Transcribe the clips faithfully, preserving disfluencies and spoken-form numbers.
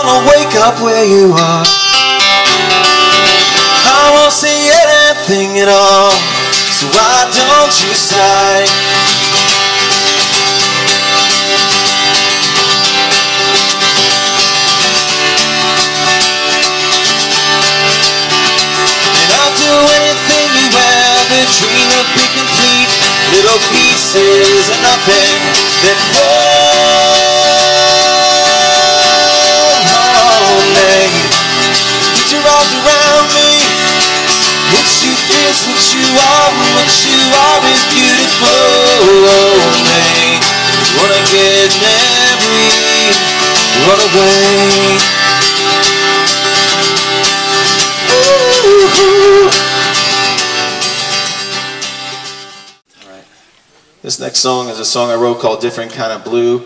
wanna wake up where you are. I won't say anything at all, so why don't you sigh? And I'll do anything you ever dream of, be complete. Little pieces of nothing that hold me. Put your arms around me. What you is, what you are, what you are is beautiful. Me. Wanna get married, run away. Ooh. This next song is a song I wrote called Different Kind of Blue.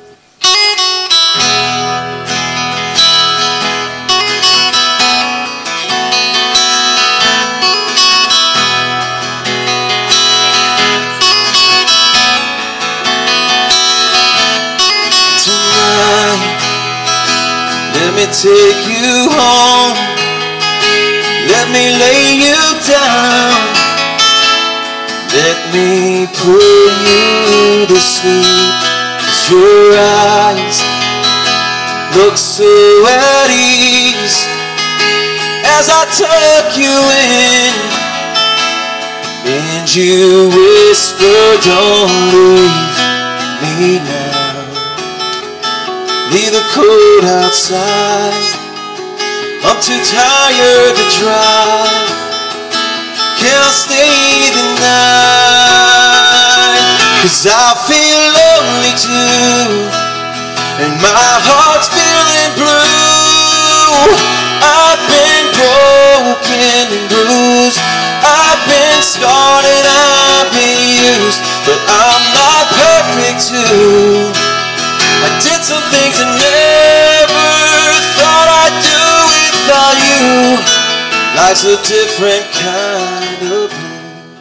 Tonight, let me take you home. Let me lay you down. Let me put you to sleep, 'cause your eyes look so at ease as I tuck you in, and you whisper, don't leave me now. Leave the cold outside, I'm too tired to drive. Can I stay the night? 'Cause I feel lonely too, and my heart's feeling blue. I've been broken and bruised, I've been scarred and I've been used, but I'm not perfect too. I did some things I never thought I'd do without you. Life's a different kind of blue.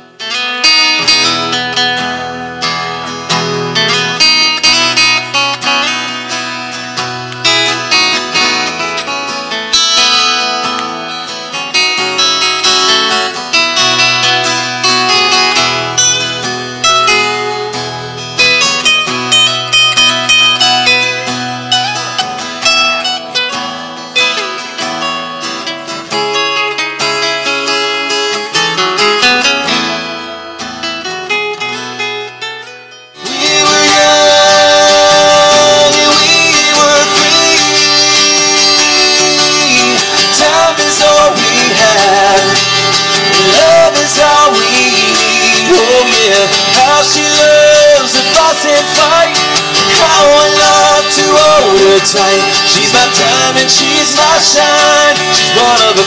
How she loves to fuss and fight, how I love to hold her tight. She's my diamond, she's my shine, she's one of a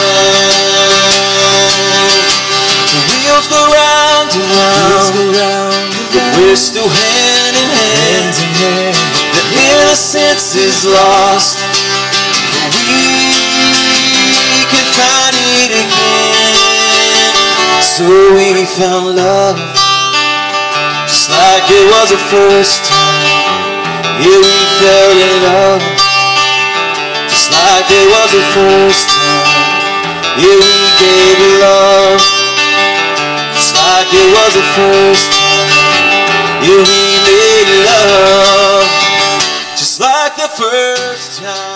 kind. The wheels go round and round, but we're still hand in hand. The innocence is lost, but we can find it again. So we found love, just like it was the first time. Yeah, we fell in love, just like it was the first time. Yeah, we gave love, just like it was the first time. Yeah, we made love, just like the first time.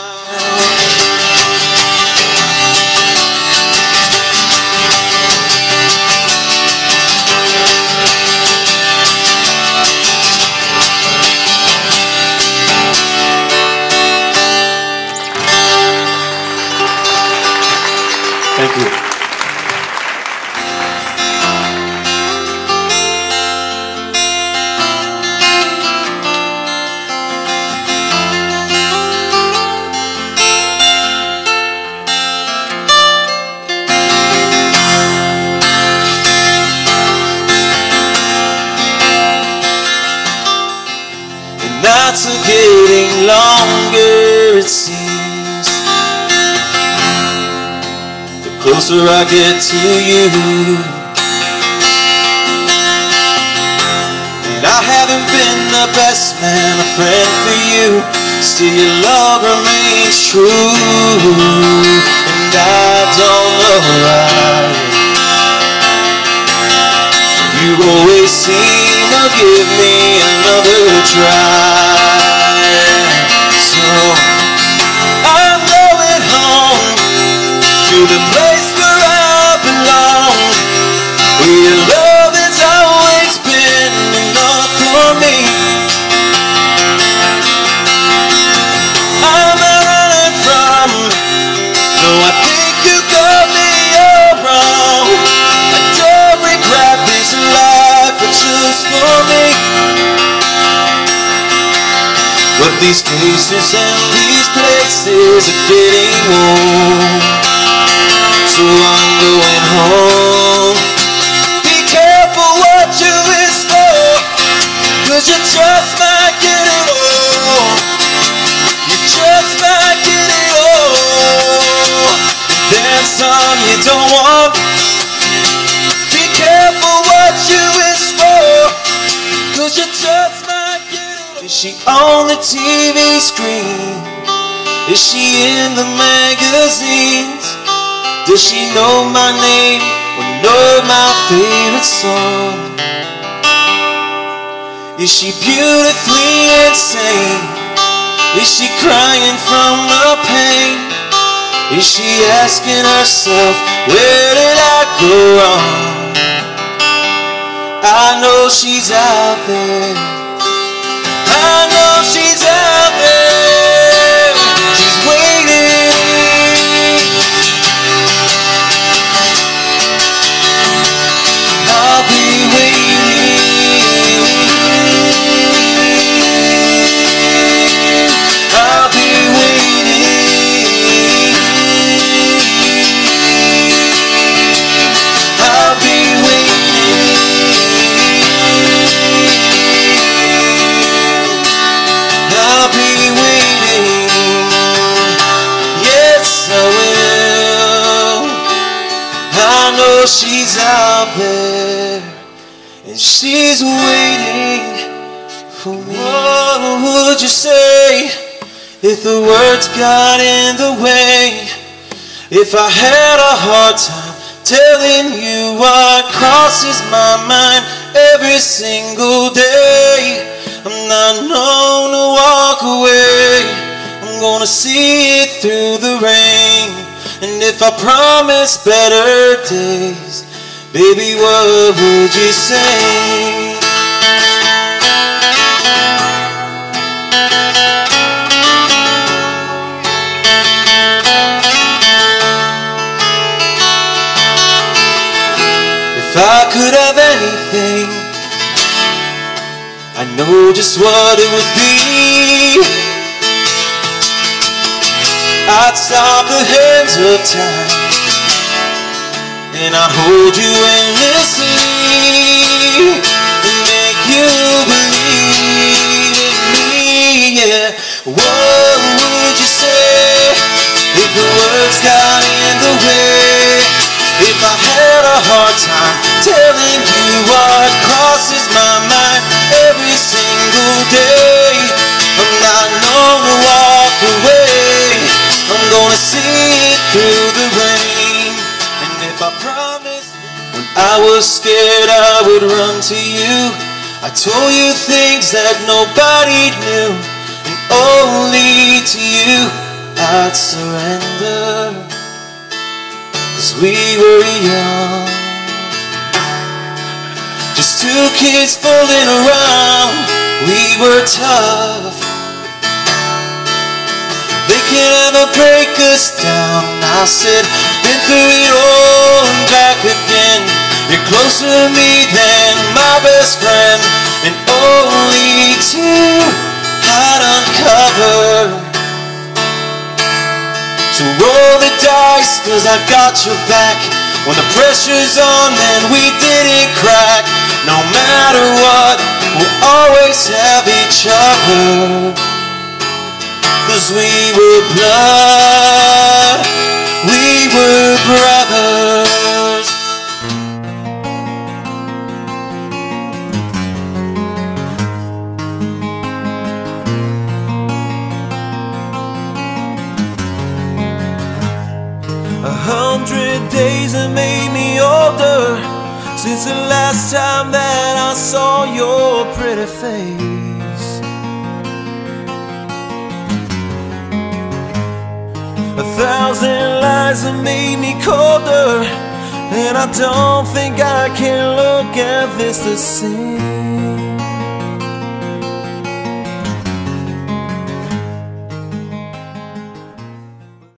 Thank you. The nights are getting longer, it seems. Closer I get to you, and I haven't been the best man, a friend for you. Still your love remains true, and I don't know why you always seem to give me another try. So I'm going home to the place where I belong, where your love has always been enough for me. I'm not running from, no, I think you got me all wrong. I don't regret this life I chose for me, but these faces and these places are getting old, so I'm going home. Be careful what you wish for, 'cause you just might get it all. You just might get it all, and then some you don't want. Be careful what you wish for, 'cause you just might get it all. Is she on the T V screen? Is she in the magazines? Does she know my name or know my favorite song? Is she beautifully insane? Is she crying from the pain? Is she asking herself, where did I go wrong? I know she's out there. I know she's out there. She's waiting. I'll be waiting. I'll be waiting. I'll be waiting. I'll be waiting. Yes, I will. I know she's out there, and she's waiting for me. What would you say if the words got in the way? If I had a hard time telling you what crosses my mind every single day? I'm not known to walk away. I'm gonna see it through the rain. And if I promise better days, baby, what would you say? If I could have anything, I know just what it would be. I'd stop the hands of time, and I'd hold you endlessly, and make you believe in me, yeah. What would you say if the words got in the way? If I had a hard time telling you what crosses my mind every single day? I'm not known to walk away. I'm gonna see it through the rain. And if I promised, when I was scared I would run to you, I told you things that nobody knew, and only to you I'd surrender. 'Cause we were young, just two kids fooling around. We were tough. They can never break us down. I said, been through it all and back again. You're closer to me than my best friend, and only two I'd uncover. So roll the dice, 'cause I got your back. When the pressure's on, then we didn't crack. No matter what, we'll always have each other. 'Cause we were blood, we were brothers. days have made me older since the last time that I saw your pretty face. A thousand lies have made me colder, and I don't think I can look at this the same.